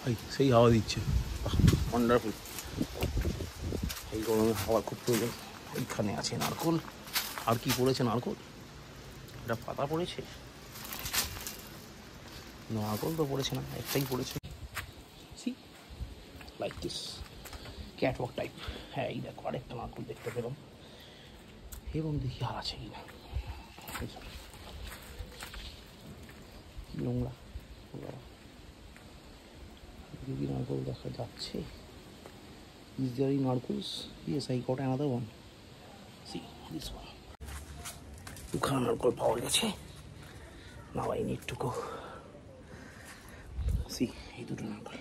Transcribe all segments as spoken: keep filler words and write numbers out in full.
ভাই সেই হাওয়া দিচ্ছে, ওয়ান্ডারফুল। এই গরমে হাওয়া খুব প্রয়োজন। এইখানে আছে নারকোল। আর কি পড়েছে? নারকোল, এটা পাতা পড়েছে, নারকোল তো পড়েছে না, একটাই পড়েছে। See like this catwalk type. হ্যাঁ, এই দেখো আরেকটা নারকোল দেখতে পেলাম, এবং দেখি আর আছে কিনা। নোংরা যদি নারকোল দেখা যাচ্ছে। Is there any narcos? Yes, I got another one. See this one. দুখানা নারকোল পাওয়া গেছে। Now I need to go. See, এই দুটো নারকোল।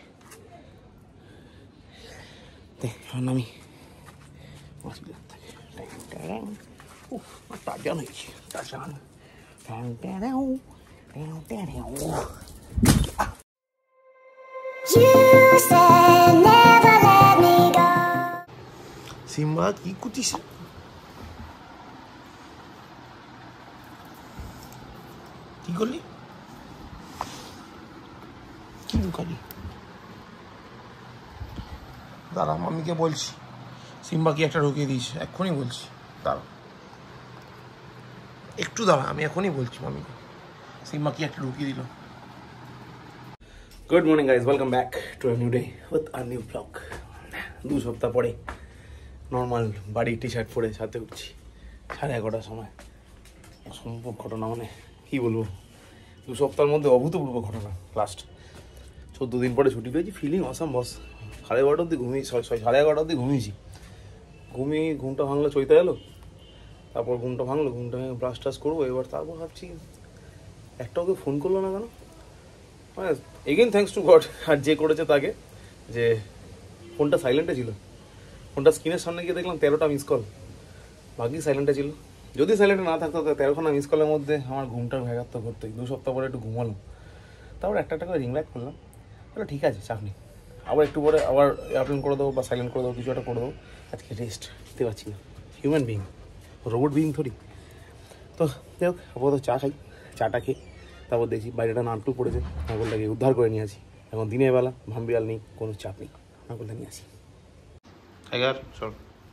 এখন আমি হসপিটাল থেকে উফ টারজান হয়েছি, টারজান। সিম্বা কি করছিস? কি করলি? কি লুকালি? দাঁড়া, মাম্মিকে বলছি সিম্বা কি একটা ঢুকিয়ে দিস, এক্ষুনি বলছি। দাঁড়া একটু দাঁড়া, আমি এখনই বলছি মাম্মিকে সিম্বা কি একটা ঢুকিয়ে দিল। Good morning guys, welcome back to a new day with a new blog. দু সপ্তাহ পরে নর্মাল বাড়ি টি শার্ট পরে ছাদে উঠছি সাড়ে এগারোটার সময়। অসম্ভব ঘটনা, মানে কী বলবো, দু সপ্তাহের মধ্যে অভূতপূর্ব ঘটনা। লাস্ট চোদ্দো দিন পরে ছুটি পেয়েছি, ফিলিং অসাম বস। সাড়ে এগারোটা অব্দি ঘুমিয়ে সাড়ে এগারোটা অব্দি ঘুমিয়েছি। ঘুমিয়ে ঘুমটা ভাঙলো, চৈতে এলো, তারপর ঘুমটা ভাঙলো, ঘুমটা ভেঙে ব্রাশ টাশ করবো। এবার তারপর ভাবছি একটা ওকে ফোন করলো না কেন। মানে এগেন থ্যাঙ্কস টু গড, আর যে করেছে তাকে, যে ফোনটা সাইলেন্টে ছিল। ফোনটা স্ক্রিনের সামনে গিয়ে দেখলাম তেরোটা মিস কল, বাকি সাইলেন্টে ছিল। যদি সাইলেন্টে না থাকতো তেরোখানা মিস কলের মধ্যে আমার ঘুমটা ভেগাত করতে। দু সপ্তাহ পরে একটু ঘুমালাম, তারপর একটা একটা করে রিং ব্যাক করলাম। তাহলে ঠিক আছে, চাপ নেই, আবার একটু পরে আবার এয়ারপ্লেন করে দেবো বা সাইলেন্ট করে দেবো, কিছু একটা করে দেবো। আজকে রেস্ট দিতে পারছি না, হিউম্যান বিইং, রোবট বিইং থরি। তো যাই হোক, আপাতত চা খাই, চাটা খেয়ে তারপর দেখছি বাইরেটা নারকোল পড়েছে, নারকোলটাকে উদ্ধার করে নিয়ে আসি। এখন দিনের বেলা ভাম্বিয়াল নেই, কোনো চাপ নেই, নারকোলটা নিয়ে আসি। টাইগার চল।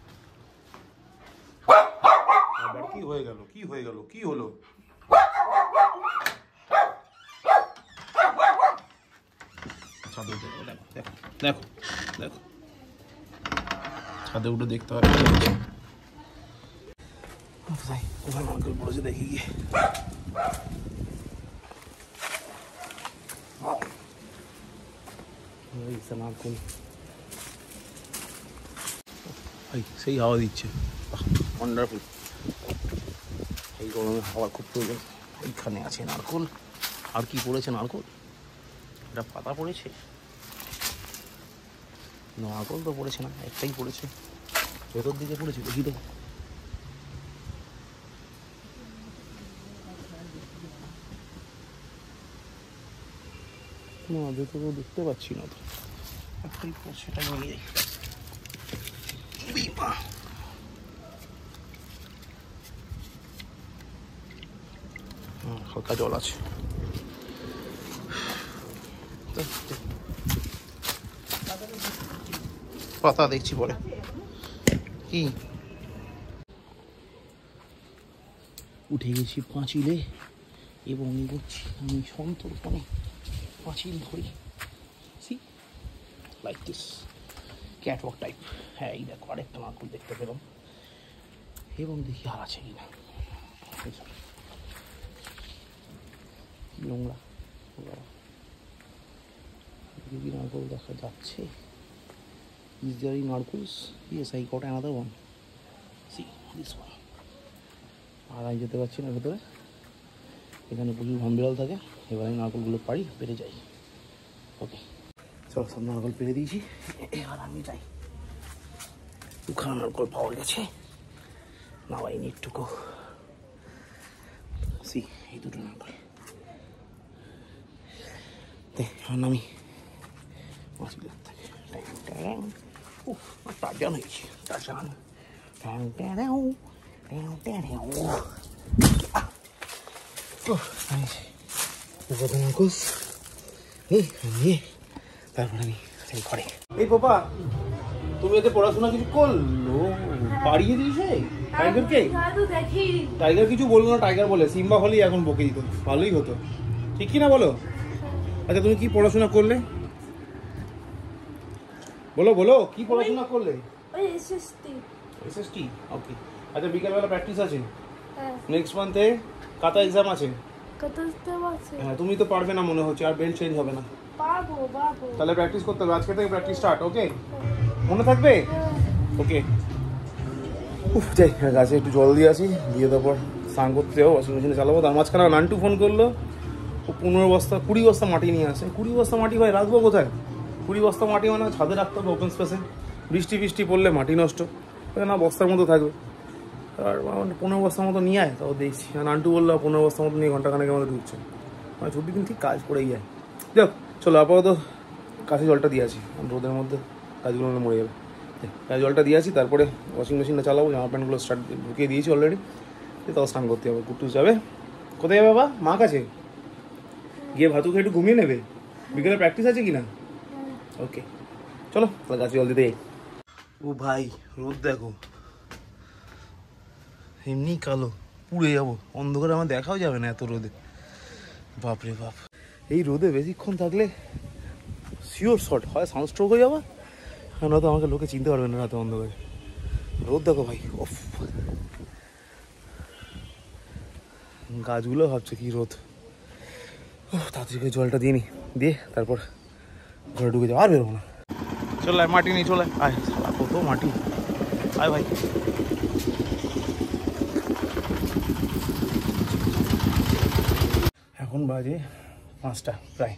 কি হয়ে গেল, কি হয়ে গেল, কি হলো? ছাদে উঠে দেখো দেখো দেখো দেখো ছাদে উঠে দেখতে হবে কোথায় কোথায় নারকোল পড়েছে দেখি গিয়ে। নারকোল ভাই সেই হাওয়া দিচ্ছে, ওয়ান্ডারফুল। এই গরমে হাওয়া খুব প্রয়োজন। এইখানে আছে নারকোল। আর কি পড়েছে? নারকোল, এটা পাতা পড়েছে, নারকোল তো পড়েছে না, একটাই পড়েছে। ভেতর দিকে পড়েছে, দেখি তো। না, ভেতরে দেখতে পাচ্ছি না তো, একটাই পড়ছে, এটা নিয়ে যাই। হালকা জল আছে, পাতা দেখছি পরে। কি উঠে গেছি পাঁচিলে এবং এগোচ্ছি আমি সন্তর্পণে পাঁচিল ধরি। See like this catwalk type. হ্যাঁ, এই দেখো আরেকটা নারকোল দেখতে পেলাম, এবং দেখি আর আছে কিনা। নোংরা যদি নারকোল দেখা যাচ্ছে। Is there any narcos? Yes, I got another one. See this one. আর আমি যেতে পারছি না ভেতরে, এখানে প্রচুর ভাম্বিয়াল থাকে। এবার আমি নারকোলগুলো পারি, পেরে যাই। ওকে চলো, সব নারকোল পেরে দিয়েছি, এবার আমি যাই। দুখানা নারকোল পাওয়া গেছে। Now I need to go. See, এই দুটো নারকোল। এখন আমি হসপিটাল থেকে উফ টারজান হয়েছি, টারজান। নারকোল এই তারপরে আমি ঘরে। এই বাবা, তুমি এতে পড়াশোনা কিছু করলো? বাড়িয়ে দিয়েছে টাইগারকে? টাইগার কিছু বললো না, টাইগার বলে সিম্বা হলেই এখন বকে দিত, ভালোই হতো, ঠিক কি না বলো? আচ্ছা তুমি কি পড়াশোনা করলে বলো, বলো কি পড়াশোনা করলে? ওই এসএসটি। এসএসটি, ওকে। আচ্ছা বিকালবেলা প্র্যাকটিস আছে? হ্যাঁ। নেক্সট মান্থে কাতা এক্সাম আছে? কাতা এক্সাম আছে। হ্যাঁ, তুমি তো পারবে না মনে হচ্ছে, আর বেল্ট চেঞ্জ হবে না। পারবো, পারবো। তাহলে প্র্যাকটিস করতে হবে, আজকে থেকে প্র্যাকটিস স্টার্ট, ওকে? মনে থাকবে? ওকে। উফ, যাই গাছে একটু জল দিয়ে আসি, দিয়ে তারপর স্নান করতে যাবো, ওয়াশিং মেশিনে চালাবো। তার মাঝখানে নান্টু ফোন করলো, ও পনেরো বস্তা কুড়ি বস্তা মাটি নিয়ে আসে। কুড়ি বস্তা মাটি ভাই রাখবো কোথায়? কুড়ি বস্তা মাটি মানে ছাদে রাখতে হবে, ওপেন স্পেসে। বৃষ্টি বৃষ্টি পড়লে মাটি নষ্ট, না বস্তার মতো থাকবে। আর পনেরো বস্তার মতো নিয়ে আয়, তাও দেখছি। নান্টু বললো পনেরো বস্তার মতো নিয়ে ঘন্টাখানেকের মধ্যে ঢুকছে, মানে ছুটি দিন ঠিক কাজ করেই যায়। যাক চলো, আপাতত কাছে জলটা দিয়ে আছি, রোদের মধ্যে কাজগুলো মরে যাবে। কাছে জলটা দিয়ে আছি, তারপরে ওয়াশিং মেশিনটা চালাবো। জামা প্যান্টগুলো স্টার্ট ঢুকিয়ে দিয়েছি অলরেডি, তাও স্নান করতে হবে। কুট্টুস যাবে কোথায় যাবে বাবা? মা কাছে গিয়ে ভাতু খেয়ে একটু ঘুমিয়ে নেবে। বিকেলে প্র্যাকটিস আছে কিনা? ওকে চলো তাহলে গাছে জল দিতে। ও ভাই রোদ দেখো, এমনি কালো, পুড়ে যাবো, অন্ধকারে আমার দেখাও যাবে না এত রোদে। বাপরে বাপ, এই রোদে বেশিক্ষণ থাকলে শিওর শট হয়, সানস্ট্রোক হয়ে যাবে, নয়তো আমাকে লোকে চিনতে পারবে না রাতে অন্ধকারে। রোদ দেখো ভাই, ওফ। গাছগুলো ভাবছে কি রোদ। তাড়াতাড়ি জলটা দিয়ে নি, দিয়ে তারপর ঘরে ঢুকে যাও, আর বেরোবো না। চল মাটি নিয়ে চলে আয়, সারা কত মাটি, আয় ভাই। এখন বাজে পাঁচটা প্রায়,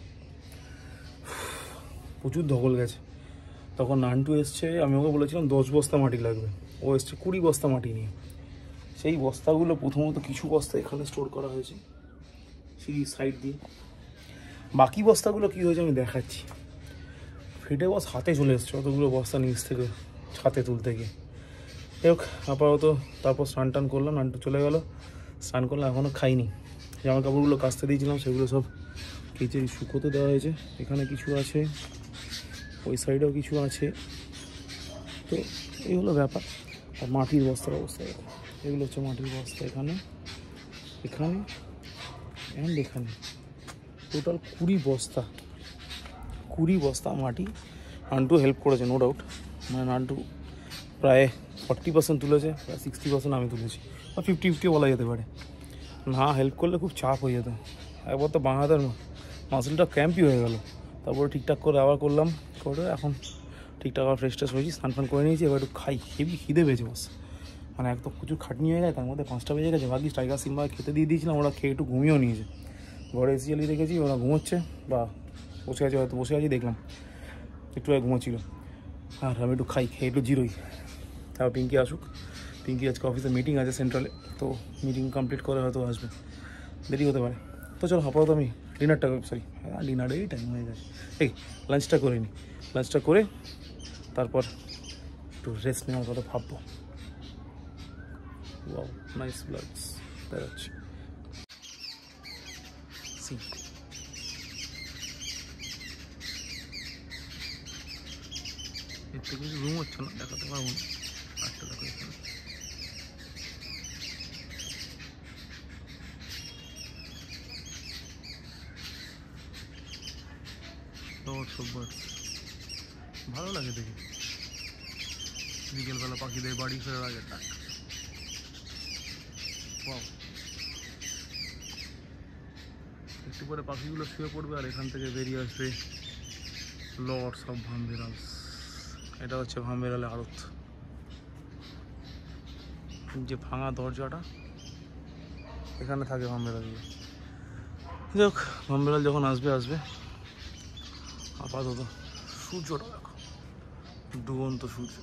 প্রচুর ধকল গেছে। তখন নান্টু এসছে, আমি ওকে বলেছিলাম দশ বস্তা মাটি লাগবে, ও এসছে কুড়ি বস্তা মাটি নিয়ে। সেই বস্তাগুলো প্রথমত কিছু বস্তা এখানে স্টোর করা হয়েছে সিঁড়ির সাইড দিয়ে, বাকি বস্তাগুলো কী হয়েছে আমি দেখাচ্ছি। ফেটে বস হাতে চলে এসছে অতগুলো বস্তা নিচ থেকে ছাতে তুলতে গিয়ে। যাই হোক আপাতত তারপর স্নান টান করলাম, নান্টু চলে গেল, স্নান করলাম, এখনও খাইনি। জামা কাপড়গুলো কাচতে দিয়েছিলাম, সেগুলো সব কেচে শুকোতে দেওয়া হয়েছে। এখানে কিছু আছে, ওই সাইডেও কিছু আছে, তো এই হলো ব্যাপার। আর মাটির বস্তার অবস্থা, এগুলো হচ্ছে মাটির বস্তা, এখানে এখানে অ্যান্ড এখানে টোটাল কুড়ি বস্তা, কুড়ি বস্তা মাটি। নান্টু হেল্প করেছে নো ডাউট, মানে নান্টু প্রায় ফর্টি পার্সেন্ট তুলেছে, প্রায় সিক্সটি পার্সেন্ট আমি তুলেছি, বা ফিফটি ফিফটি বলা যেতে পারে। না হেল্প করলে খুব চাপ হয়ে যেত, একবার তো বাঁ হাতের মাসেলটা ক্র্যাম্পই হয়ে গেল। তারপরে ঠিকঠাক করে আবার করলাম, করে এখন ঠিকঠাক আবার ফ্রেশ ট্রেশ হয়েছি, স্নান ফান করে নিয়েছি। এবার একটু খাই, হেভি খিদে পেয়েছে বস, মানে একদম প্রচুর খাটনি হয়ে যায়, তার মধ্যে পাঁচটা বেজে গেছে। ভাগ্যিস টাইগার সিম্বা খেতে দিয়ে দিয়েছিলাম, ওরা খেয়ে একটু ঘুমিয়েও নিয়েছে। ঘরে এসি চালিয়ে রেখেছি, ওরা ঘুমোচ্ছে বা বসে আছে, হয়তো বসে আছি দেখলাম, একটু আগে ঘুমোচ্ছিল। আর আমি একটু খাই, খেয়ে একটু জিরোই। তারপর পিঙ্কি আসুক, পিঙ্কি আজকে অফিসে মিটিং আছে সেন্ট্রালে, তো মিটিং কমপ্লিট করে হয়তো আসবে, দেরি হতে পারে। তো চলো আপাতত আমি ডিনারটা, সরি ডিনারেরই টাইম হয়ে গেছে, এই লাঞ্চটা করে নিই। লাঞ্চটা করে তারপর একটু রেস্ট নেওয়ার কথা ভাববো। ওয়াও নাইস ব্লাডস বেরোচ্ছে। এর থেকে কিছু রুম হচ্ছে না, দেখাতে পারবো না। আটটা দেখো এখানে, ভালো লাগে দেখে, বিকেলবেলা পাখিদের বাড়ি ফেরার আগে ডাক। একটু পরে পাখিগুলো শুয়ে পড়বে, আর এখান থেকে বেরিয়ে আসবে লর্ডস অফ ভামবেড়ালস। এটা হচ্ছে ভামবেড়ালে আড়ত, যে ভাঙা দরজাটা, এখানে থাকে ভামবেড়ালগুলো। যাক ভামবেড়াল যখন আসবে আসবে। আপাতত সূর্যটা দেখো, ডুবন্ত সূর্য।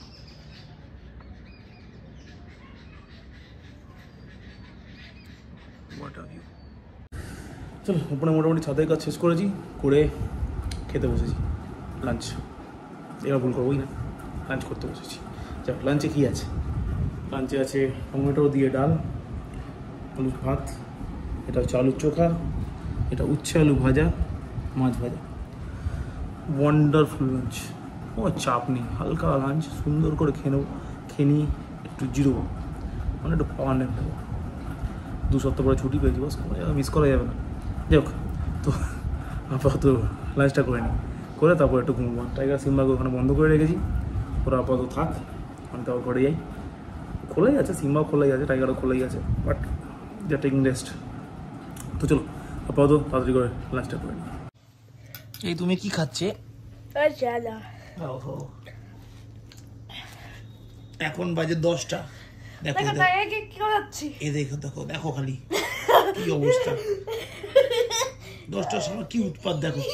চলো উপরে মোটামুটি ছাদের কাজ শেষ করেছি, করে খেতে বসেছি লাঞ্চ। এবার ভুল করবোই না, লাঞ্চ করতে বসেছি। যাক লাঞ্চে কী আছে? লাঞ্চে আছে টমেটো দিয়ে ডাল, আলুর ভাত, এটা হচ্ছে আলুর চোখা, এটা উচ্ছে আলু ভাজা, মাছ ভাজা। ওয়ান্ডারফুল লাঞ্চ, ও চাপ নেই, হালকা লাঞ্চ সুন্দর করে খেয়ে নেবো, খেয়ে নিয়ে একটু জিরোবো, মানে একটু পাওয়ার নেব নেবো। দু সপ্তাহ পরে ছুটি পেয়েছি, বস কোনো জায়গায় মিস করা যাবে না। যাই হোক, তো আপাতত লাঞ্চটা করে নিই, করে তারপর একটু ঘুমবো। টাইগার সিম্বাকে ওখানে বন্ধ করে রেখেছি, ওরা আপাতত থাক, আমি তারপর ঘরে যাই। খোলাই আছে, সিম্বাও খোলাই আছে, টাইগারও খোলাই আছে, but they are taking rest. তো চলো আপাতত তাড়াতাড়ি করে লাঞ্চটা করে নিই। এই তুমি কি খাচ্ছে? এখন বাজে দশটা, দেখো এ দেখো দেখো দেখো খালি কি অবস্থা, দশটার সময় কি উৎপাত দেখো,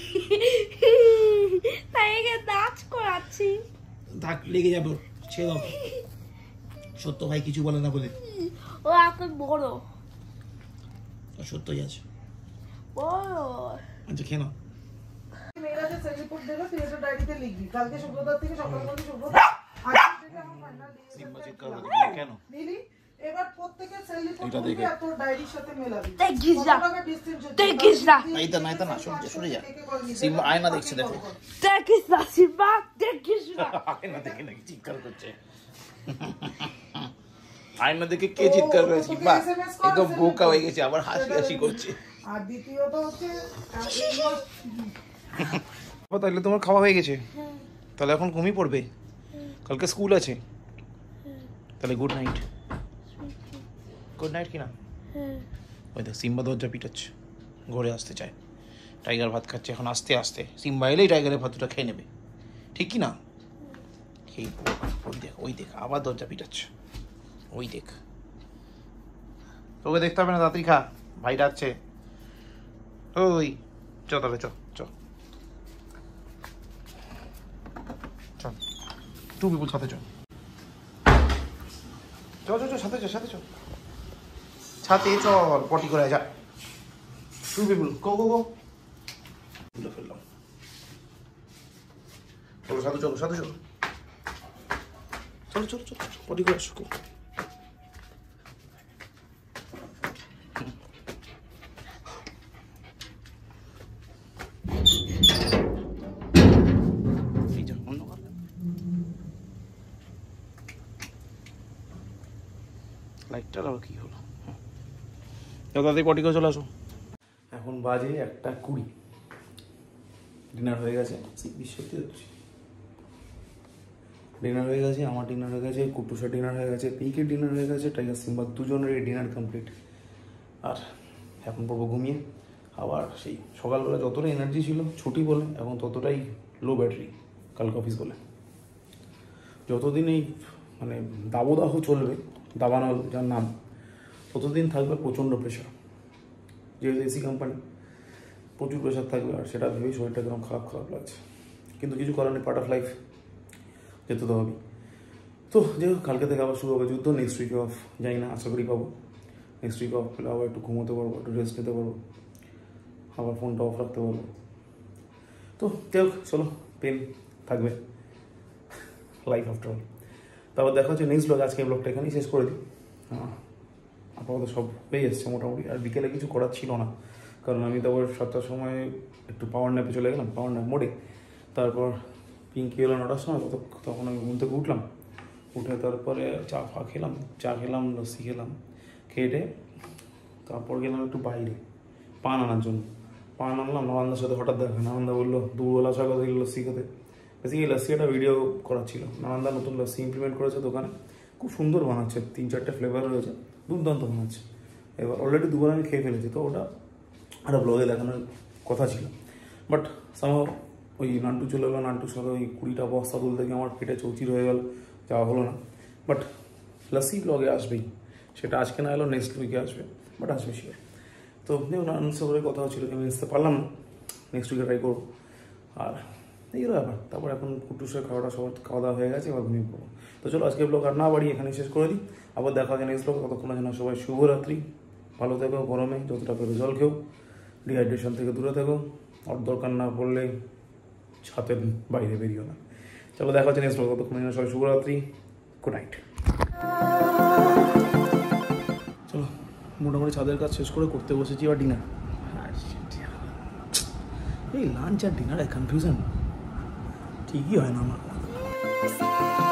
দাগ লেগে যাবে, ছেড়ে দাও। সত্য ভাই কিছু বলে না বলে, ও এখন বড়, সত্যই আছে। আচ্ছা খেয়ে নাও। মেয়েরা যে সেল রিপোর্ট দেবে তুই এটা ডায়েরিতে লিখবি, কালকে শুক্রবার থেকে সকাল থেকে শুক্রবার আজকে থেকে আমার ফাইনাল দিয়ে কেন দিলি। এবার প্রত্যেকের সেল রিপোর্ট দিবি আর তোর ডায়েরির সাথে মেলাবি। দেখিস না, ডিসটেন্স দেখিস না, নাই তো নাই তো না, শুনছে শুনে যা। সিম্বা আয়না দেখছে, দেখো দেখিস না সিম্বা, দেখিস না। আয়না দেখে নাকি চিৎকার করছে, আয়না দেখে কে চিৎকার করে? সিম্বা একদম বোকা হয়ে গেছে, আবার হাসি হাসি করছে। আর দ্বিতীয়ত হচ্ছে তাহলে তোমার খাওয়া হয়ে গেছে, তাহলে এখন ঘুমিয়ে পড়বে, কালকে স্কুল আছে, তাহলে গুড নাইট। গুড নাইট কিনা? ওই দেখ সিম্বা দরজা পিটাচ্ছে, ঘরে আসতে চায়। টাইগার ভাত খাচ্ছে এখন, আস্তে আস্তে সিম্বা এলেই টাইগারের ভাতটা খেয়ে নেবে, ঠিক কি না? খেয়ে ওই দেখ ওই দেখ আবার দরজা পিটাচ্ছে, ওই দেখ। তোকে দেখতে হবে না, তাড়াতাড়ি খা, ভাই ডাকছে। ওই চ তাহলে চ চ চ টু পিপুল সাথে চ চ চ চ সাথে চ সাথে চ ছাতে চল, পটি করে যা। টু পিপুল গো গো গো, ভুলে ফেললাম। চলো সাথে চলো সাথে চলো, চলো চলো চলো পটি করে আসো। লাইটটার আবার কি হলো? তাড়াতাড়ি পটি করে চলে আসো। এখন বাজে একটা কুড়ি, ডিনার হয়ে গেছে, সত্যি হচ্ছে ডিনার হয়ে গেছে, আমার ডিনার হয়ে গেছে, কুটুসের ডিনার হয়ে গেছে, পিকের ডিনার হয়ে গেছে, টাইগার সিম্বা দুজনেরই ডিনার কমপ্লিট। আর এখন পড়বো ঘুমিয়ে। আবার সেই সকালবেলা যতটা এনার্জি ছিল ছুটি বলে, এখন ততটাই লো ব্যাটারি কালকে অফিস বলে। যতদিন এই মানে দাবদাহ চলবে, দাবানো যার নাম, ততদিন থাকবে প্রচণ্ড প্রেশার। যেহেতু এসি কোম্পানি, প্রচুর প্রেশার থাকবে, আর সেটা ভেবেই শরীরটা একদম খারাপ খারাপ লাগছে। কিন্তু কিছু কারণে পার্ট অফ লাইফ, যেতে তো হবেই। তো যাই হোক, কালকে থেকে আবার শুরু হবে যুদ্ধ। নেক্সট উইকে অফ জানি না, আশা করি পাবো। নেক্সট উইকে অফ পেলে আবার একটু ঘুমোতে পারবো, একটু রেস্ট নিতে পারবো, আবার ফোনটা অফ রাখতে পারবো। তো যাই হোক, চলো, পেন থাকবে, লাইফ আফটার অল। তারপর দেখা হচ্ছে নেক্সট ব্লগ। আজকে ব্লগটা এখানেই শেষ করে দিই। হ্যাঁ, আপাতত সব হয়ে এসছে মোটামুটি। আর বিকেলে কিছু করার ছিল না, কারণ আমি তারপর সাতটার সময় একটু পাওয়ার ন্যাপে চলে গেলাম, পাওয়ার ন্যাপ মোড়ে। তারপর পিঙ্কি এলো নটার সময়, তখন আমি ঘুম থেকে উঠলাম, উঠে তারপরে চা ফা খেলাম, চা খেলাম, লস্যি খেলাম, খেয়ে তারপর গেলাম একটু বাইরে পান আনার জন্য। পান আনলাম, নানন্দার সাথে হঠাৎ দেখা, নানন্দা বললো দুপুরবেলা আসা কথা দিল লস্যি খেতে। বেসিক্যালি লস্যি একটা ভিডিও করার ছিল। নানন্দা নতুন লস্যি ইমপ্লিমেন্ট করেছে দোকানে, খুব সুন্দর বানাচ্ছে, তিন চারটে ফ্লেভার রয়েছে, দুর্দান্ত বানাচ্ছে। এবার অলরেডি দুবার আমি খেয়ে ফেলেছি, তো ওটা একটা ব্লগে দেখানোর কথা ছিল, বাট সামহাও ওই নান্টু চলে গেলো, নান্টুর সাথে ওই কুড়িটা বস্তা তুলতে গিয়ে আমার পেটে চৌচির হয়ে গেল, যাওয়া হলো না। বাট লস্যি ব্লগে আসবেই, সেটা আজকে না এলো নেক্সট উইকে আসবে, বাট আসবে শিওর। তো নানান সাথে কথা হচ্ছিল, আমি আসতে পারলাম না, নেক্সট উইকে ট্রাই করবো। আর এইগুলো ব্যাপার। তারপর এখন কুটুসের খাওয়াটা সবার খাওয়া দাওয়া হয়ে গেছে, এবার ঘুমিয়ে পড়বো। তো চলো, আজকে ব্লগ আর না বাড়ি এখানে শেষ করে দিই। আবার দেখা হবে নেক্সট ব্লগ। ততক্ষণ যেন সবাই শুভরাত্রি, ভালো থেকো, গরমে যতটা পেরো জল খেও, ডিহাইড্রেশন থেকে দূরে থেকো, আর দরকার না পড়লে ছাতের বাইরে বেরিও না। চলো, দেখা হচ্ছে নেক্সট ব্লগ। ততক্ষণ যেন সবাই শুভরাত্রি, গুড নাইট। চলো, মোটামুটি ছাদের কাজ শেষ করে করতে বসেছি এবার ডিনার। এই লাঞ্চ আর ডিনারে কনফিউশন ঠিকই হয় না আমার।